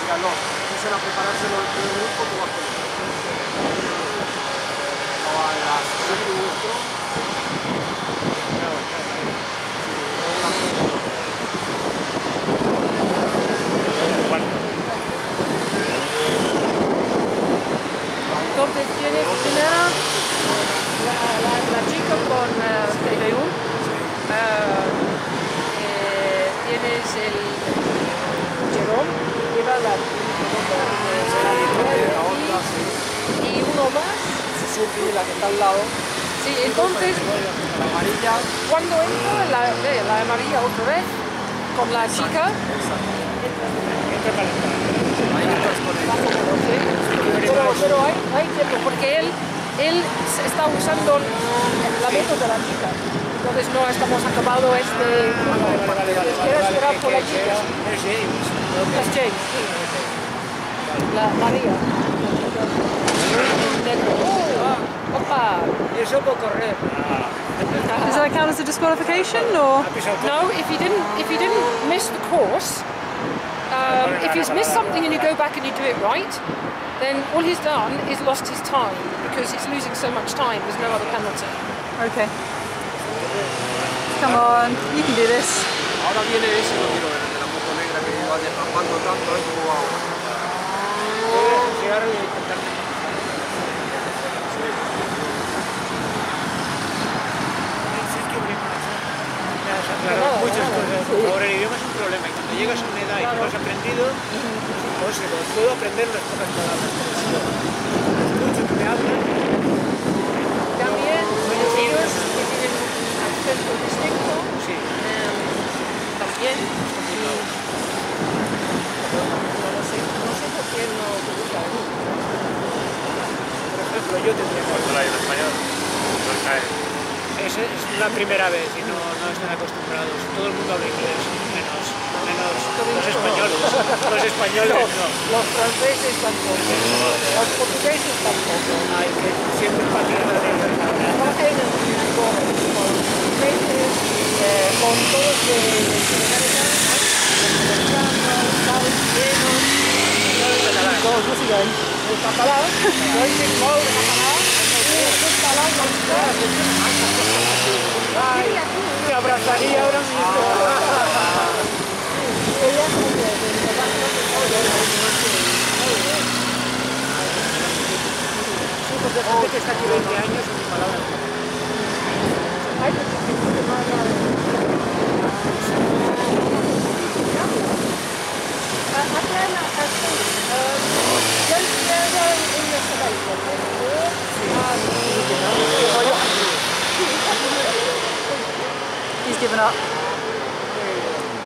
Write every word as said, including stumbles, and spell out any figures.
díganlo, empiecen a preparárselo el primer como va a hacer. O a las seis vuestro. Entonces tienes primero la, la, la chica con uh, T V uno, uh, eh, tienes el Jerome, lleva la, y, y uno más. Suzuki, la que está al lado. Sí, entonces, la amarilla. cuando entra la, la amarilla otra vez, con la chica, pero, pero hay, hay tiempo, porque él, él está usando la moto de la chica, entonces no estamos acabado este grupo. ¿Quieres esperar por la chica? Es James. Es James, sí. La María. Oh, opa. Eso puedo correr. Does that count as a disqualification, or? No, if he didn't, if he didn't miss the course, um, if he's missed something and you go back and you do it right, then all he's done is lost his time because he's losing so much time. There's no other penalty. Okay. Come on, you can do this. Ahora viene ese, lo quiero ver, de la moto negra que iba derrapando tanto, ¿eh? Como va ahora. Claro, muchas cosas. Ahora el idioma es un problema y cuando llegas a una edad y no has aprendido, pues puedo aprender las pocas palabras. Mucho que me hablan. También ellos que tienen un acento distinto, Sí. um, también. No sé, no sé por qué no te gusta. Por ejemplo, yo tendría que hablar en español. Es, es la primera vez y no, no están acostumbrados. Todo el mundo habla inglés, menos, menos los españoles. Los españoles no. Los franceses tampoco. Los portugueses tampoco. Hay que siempre patinar de Trabajan con los franceses, eh, con todos de Latinoamérica, americanos, estados chilenos, todos músicos. El catalán, yo hice todo de catalán. Ay, te abrazaría ahora mismo. Sí, porque gente que está aquí veinte años sin palabras. He's given up.